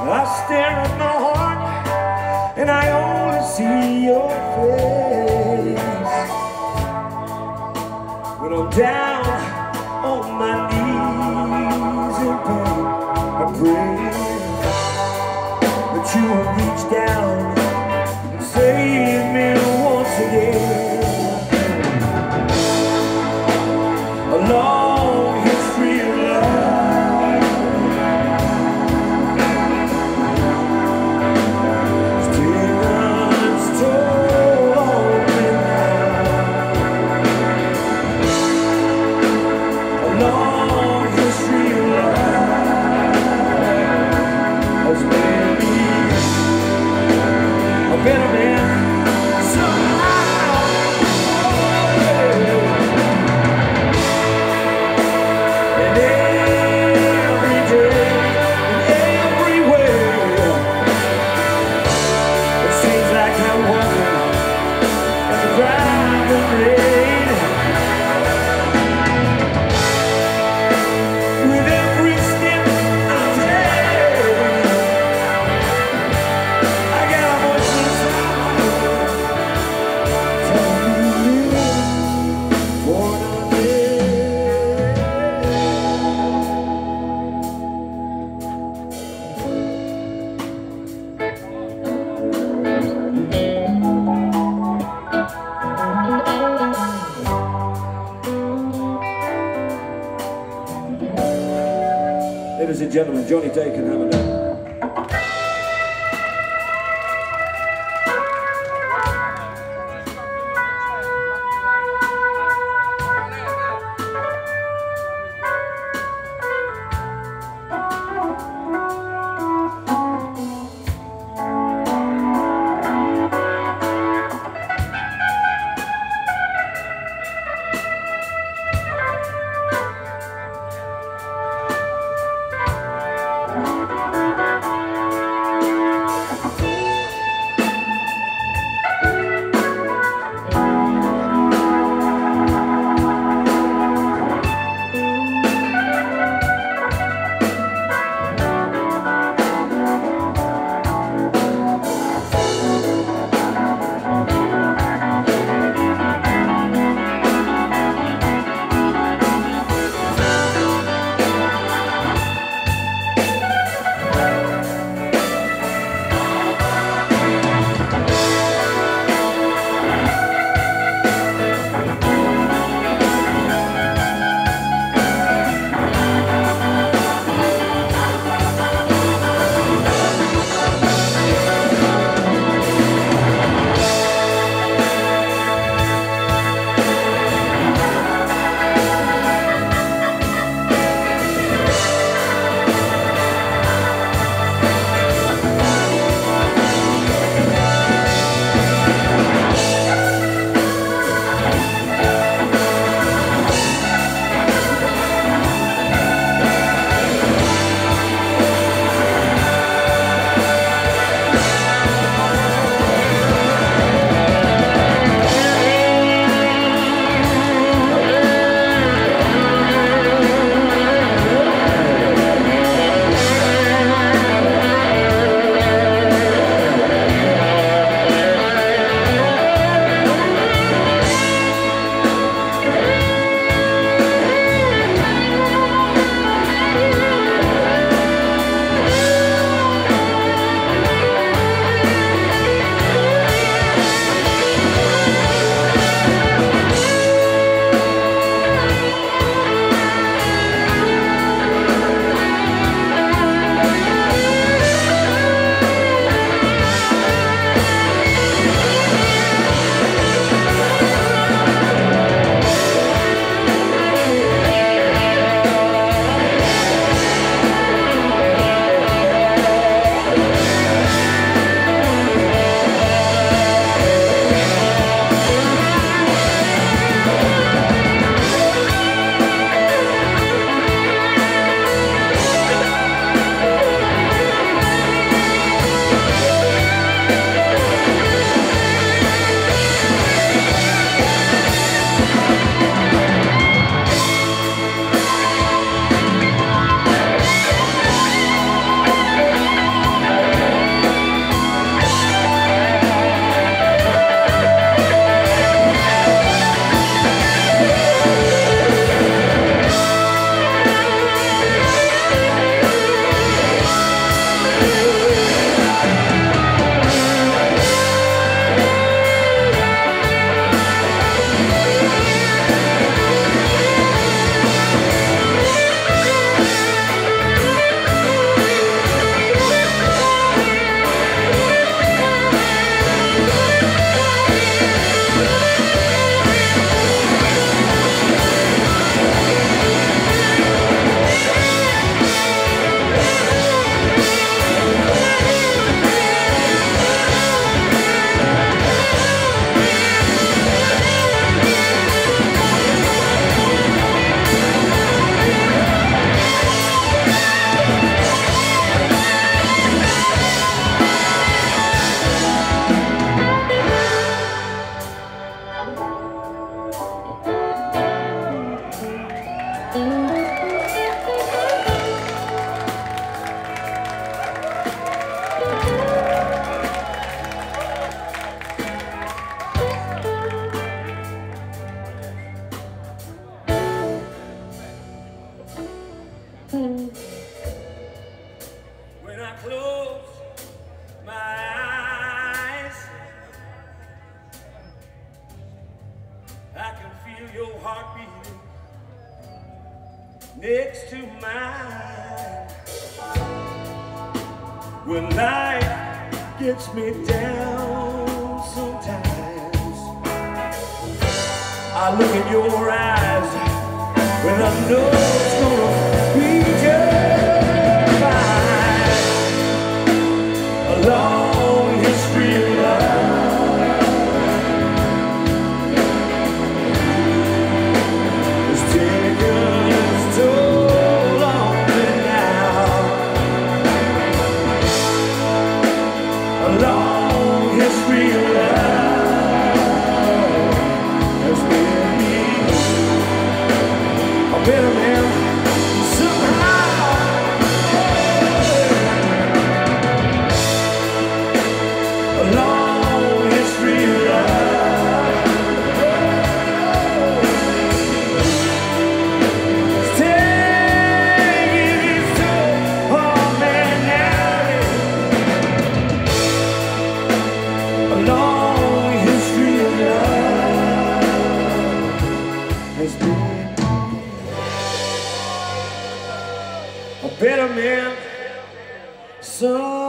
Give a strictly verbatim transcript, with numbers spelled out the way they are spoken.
I stare at my heart and I only see your face. When I'm down on my knees in pain, I pray that you will reach down and save me once again. A long history of love has taken its toll on me now. A long history of love has made me a better man somehow. And every day, in every way, it seems like I'm walking in the driving rain. With every step I take, I got a voice inside telling me live for another day. Ladies and gentlemen, Johnny Day can have a note. Thank you. I close my eyes, I can feel your heart beating next to mine. When life gets me down sometimes, I look in your eyes when I know it's gonna be just fine. A long history of love has taken its toll on me now. A long history of love has made me a better man somehow. A long history of love is taking its toll on me now. A long history of love has been a better man, son.